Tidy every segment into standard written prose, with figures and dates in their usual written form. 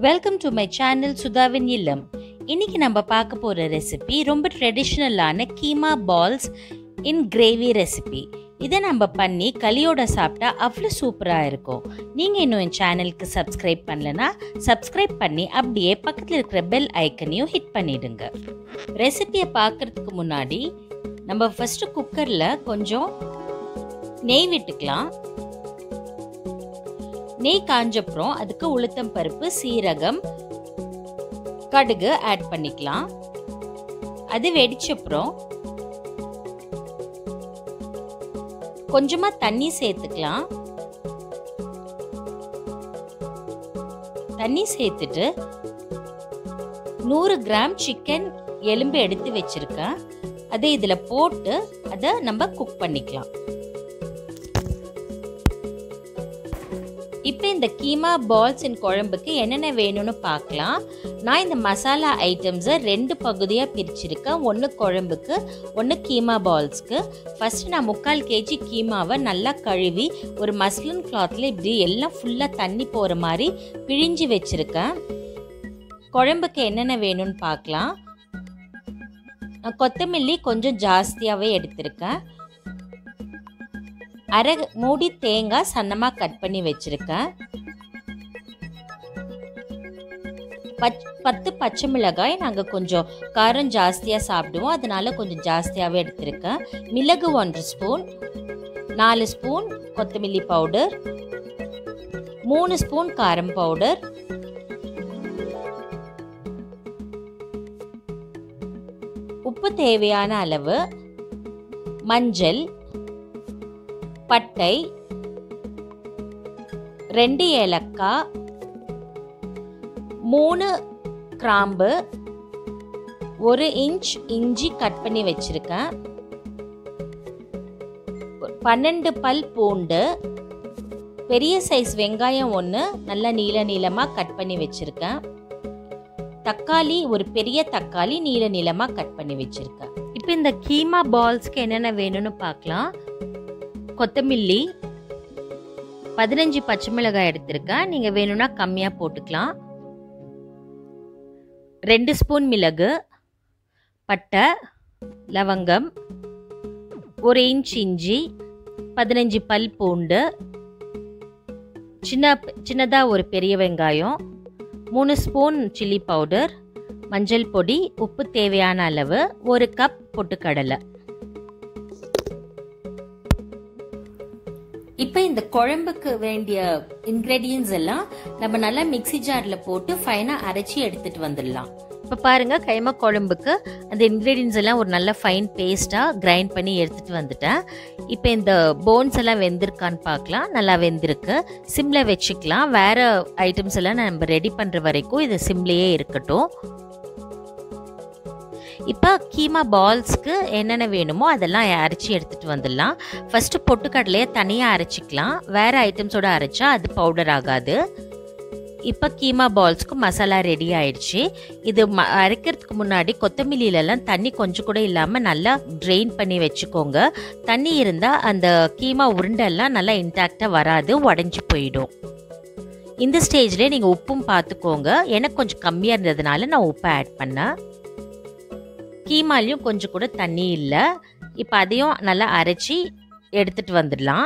Welcome to my channel சுதாவின் இல்லம். இன்னைக்கு நம்ம பார்க்க போகிற ரெசிபி ரொம்ப ட்ரெடிஷ்னலான keema balls in gravy recipe. இதை நம்ம பண்ணி களியோட சாப்பிட்டா அவ்வளோ சூப்பராக இருக்கும். நீங்கள் இன்னும் என் சேனலுக்கு சப்ஸ்கிரைப் பண்ணலன்னா சப்ஸ்கிரைப் பண்ணி அப்படியே பக்கத்தில் இருக்கிற பெல் ஐக்கனையும் ஹிட் பண்ணிடுங்க. ரெசிபியை பார்க்குறதுக்கு முன்னாடி நம்ம ஃபஸ்ட்டு குக்கரில் கொஞ்சம் நெய் விட்டுக்கலாம். நெய் காஞ்சப்புறம் அதுக்கு உளுத்தம் பருப்பு, சீரகம், கடுகு ஆட் பண்ணிக்கலாம். அது வெடிச்சப்புறம் கொஞ்சமா தண்ணி சேர்த்துக்கலாம். தண்ணி சேர்த்துட்டு 100 கிராம் சிக்கன் எலும்பு எடுத்து வச்சிருக்கேன். அதை இதுல போட்டு அதை நம்ம குக் பண்ணிக்கலாம். இப்போ இந்த கீமா பால்ஸ் இன் குழம்புக்கு என்னென்ன வேணும்னு பார்க்கலாம். நான் இந்த மசாலா ஐட்டம்ஸை 2 பகுதியாக பிரிச்சிருக்கேன். ஒன்று குழம்புக்கு, ஒன்று கீமா பால்ஸ்க்கு. ஃபஸ்ட்டு நான் 3/4 kg கீமாவை நல்லா கழுவி ஒரு மஸ்லின் கிளாத்தில் இப்படி எல்லாம் ஃபுல்லாக தண்ணி போகிற மாதிரி பிழிஞ்சு வச்சுருக்கேன். குழம்புக்கு என்னென்ன வேணும்னு பார்க்கலாம். நான் கொத்தமல்லி கொஞ்சம் ஜாஸ்தியாகவே எடுத்திருக்கேன். அரை மூடி தேங்காய் சன்னமாக கட் பண்ணி வச்சுருக்கேன். 10 பச்சை மிளகாய், நாங்கள் கொஞ்சம் காரம் ஜாஸ்தியாக சாப்பிடுவோம், அதனால கொஞ்சம் ஜாஸ்தியாகவே எடுத்திருக்கேன். மிளகு 1 ஸ்பூன், 4 ஸ்பூன் கொத்தமல்லி பவுடர், 3 ஸ்பூன் காரம் பவுடர், உப்பு தேவையான அளவு, மஞ்சள், பட்டை, 2 ஏலக்காய், 3 கிராம்பு, 1 இன்ச் இஞ்சி கட் பண்ணி வச்சிருக்கேன், 12 பல் பூண்டு, பெரிய சைஸ் வெங்காயம் 1 நல்லா நீளமாக கட் பண்ணி வச்சிருக்கேன், தக்காளி, ஒரு பெரிய தக்காளி நீளமாக கட் பண்ணி வச்சிருக்கேன். இப்போ இந்த கீமா பால்ஸ்க்கு என்னென்ன வேணும்னு பார்க்கலாம். கொத்தமல்லி, 15 பச்சை மிளகாய் எடுத்திருக்கேன். நீங்கள் வேணும்னா கம்மியாக போட்டுக்கலாம். 2 ஸ்பூன் மிளகு, பட்டை, லவங்கம், 1 இன்ச் இஞ்சி, 15 பல் பூண்டு, சின்னதாக ஒரு பெரிய வெங்காயம், 3 ஸ்பூன் சில்லி பவுடர், மஞ்சள் பொடி, உப்பு தேவையான அளவு, 1 கப் பொட்டுக்கடலை. இப்போ இந்த குழம்புக்கு வேண்டிய இன்கிரெடியன்ஸ் எல்லாம் நம்ம நல்லா மிக்ஸி ஜார்ல போட்டு ஃபைனா அரைச்சி எடுத்துட்டு வந்துடலாம். இப்போ பாருங்க, கைமா குழம்புக்கு அந்த இன்கிரெடியன்ஸ் எல்லாம் ஒரு நல்ல ஃபைன் பேஸ்டா கிரைண்ட் பண்ணி எடுத்துட்டு வந்துட்டேன். இப்போ இந்த போன்ஸ் எல்லாம் வெந்திருக்கான்னு பார்க்கலாம். நல்லா வெந்திருக்கு. சிம்ல வச்சுக்கலாம். வேற ஐட்டம்ஸ் எல்லாம் நம்ம ரெடி பண்ற வரைக்கும் இது சிம்லயே இருக்கட்டும். இப்போ கீமா பால்ஸ்க்கு என்னென்ன வேணுமோ அதெல்லாம் அரைச்சி எடுத்துகிட்டு வந்துடலாம். ஃபஸ்ட்டு பொட்டுக்கடலையை தனியாக அரைச்சிக்கலாம். வேறு ஐட்டம்ஸோடு அரைச்சா அது பவுடர் ஆகாது. இப்போ கீமா பால்ஸ்க்கு மசாலா ரெடி ஆயிடுச்சு. இது அரைக்கிறதுக்கு முன்னாடி கொத்தமல்லியிலலாம் தண்ணி கொஞ்சம் கூட இல்லாமல் நல்லா ட்ரெயின் பண்ணி வச்சுக்கோங்க. தண்ணி இருந்தால் அந்த கீமா உருண்டெல்லாம் நல்லா இன்டாக்டாக வராது, உடஞ்சி போயிடும். இந்த ஸ்டேஜ்லேயே நீங்கள் உப்பும் பார்த்துக்கோங்க. எனக்கு கொஞ்சம் கம்மியாக இருந்ததுனால நான் உப்பை ஆட் பண்ணேன். கீமாலையும் கொஞ்சம் கூட தண்ணி இல்லை. இப்போ அதையும் நல்லா அரைச்சி எடுத்துட்டு வந்துடலாம்.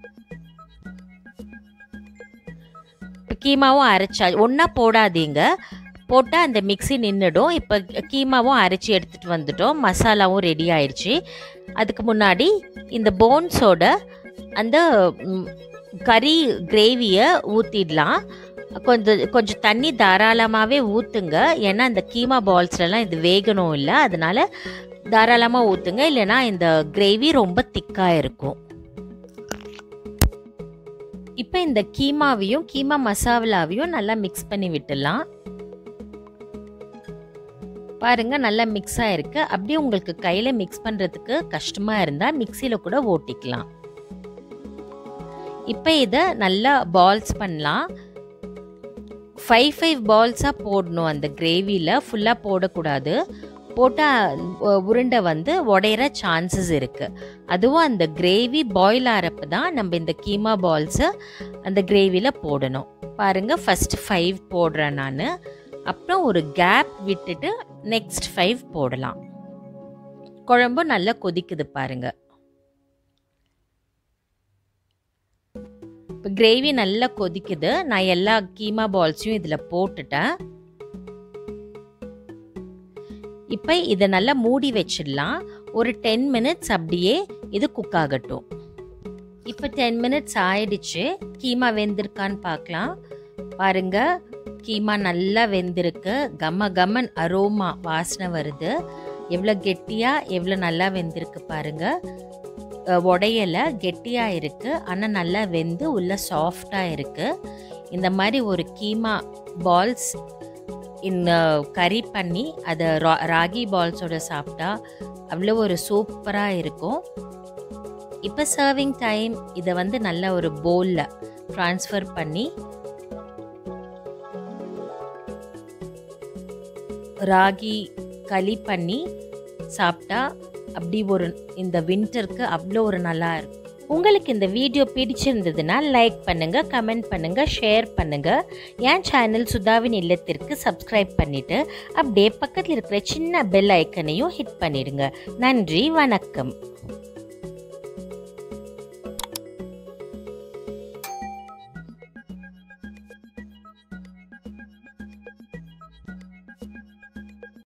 இப்போ கீமாவும் அரைச்சா ஒன்றா போடாதீங்க, போட்டால் அந்த மிக்ஸி நின்றுடும். இப்போ கீமாவும் அரைச்சி எடுத்துகிட்டு வந்துட்டோம். மசாலாவும் ரெடி ஆயிடுச்சு. அதுக்கு முன்னாடி இந்த போன்ஸோட அந்த கறி கிரேவியை ஊற்றிடலாம். கொஞ்சம் தண்ணி தாராளமாகவே ஊற்றுங்க. ஏன்னா இந்த கீமா பால்ஸ்லாம் இது வேகணும் இல்லை, அதனால தாராளமாக ஊற்றுங்க. இல்லைன்னா இந்த கிரேவி ரொம்ப திக்காக இருக்கும். இப்போ இந்த கீமாவையும் கீமா மசாலாவையும் நல்லா மிக்ஸ் பண்ணி விட்டுடலாம். பாருங்க, நல்லா மிக்ஸ் ஆயிருக்கு. அப்படியே உங்களுக்கு கையில் மிக்ஸ் பண்ணுறதுக்கு கஷ்டமாக இருந்தால் மிக்சியில் கூட ஓட்டிக்கலாம். இப்போ இதை நல்லா பால்ஸ் பண்ணலாம். 5 பால்ஸாக போடணும். அந்த கிரேவியில் ஃபுல்லாக போடக்கூடாது. போட்டால் உருண்டை உடையிற சான்சஸ் இருக்குது. அதுவும் அந்த கிரேவி பாயில் ஆகிறப்ப தான் நம்ம இந்த கீமா பால்ஸை அந்த கிரேவியில் போடணும். பாருங்கள் ஃபஸ்ட்டு 5 போடுறேன் நான். அப்புறம் ஒரு கேப் விட்டுட்டு நெக்ஸ்ட் 5 போடலாம். குழம்பு நல்லா கொதிக்குது பாருங்கள். இப்போ கிரேவி நல்லா கொதிக்குது. நான் எல்லா கீமா பால்ஸையும் இதில் போட்டுட்டேன். இப்போ இதை நல்லா மூடி வச்சிடலாம். ஒரு 10 மினிட்ஸ் அப்படியே இது குக் ஆகட்டும். இப்போ 10 மினிட்ஸ் ஆயிடுச்சு. கீமா வெந்திருக்கான்னு பார்க்கலாம். பாருங்க, கீமா நல்லா வெந்திருக்கு. கம கமன் அரோமா வாசனை வருது. எவ்வளோ கெட்டியாக எவ்வளோ நல்லா வெந்திருக்கு பாருங்க. உடையலை, கெட்டியாக இருக்குது. ஆனால் நல்லா வெந்து உள்ள சாஃப்டாக இருக்குது. இந்த மாதிரி ஒரு கீமா பால்ஸ் கறி பண்ணி அதை ராகி பால்ஸோட சாப்பிட்டா அவ்வளோ ஒரு சூப்பராக இருக்கும். இப்போ சர்விங் டைம். இதை வந்து நல்ல ஒரு பவுலில் ட்ரான்ஸ்ஃபர் பண்ணி ராகி களி பண்ணி சாப்பிட்டா அப்படி ஒரு இந்த வின்டருக்கு அவ்வளோ ஒரு நல்லா இருக்கும். உங்களுக்கு இந்த வீடியோ பிடிச்சிருந்ததுன்னா லைக் பண்ணுங்கள், கமெண்ட் பண்ணுங்கள், ஷேர் பண்ணுங்கள். என் சேனல் சுதாவின் இல்லத்திற்கு சப்ஸ்கிரைப் பண்ணிவிட்டு அப்படியே பக்கத்தில் இருக்கிற சின்ன பெல் ஐக்கனையும் ஹிட் பண்ணிடுங்க. நன்றி, வணக்கம்.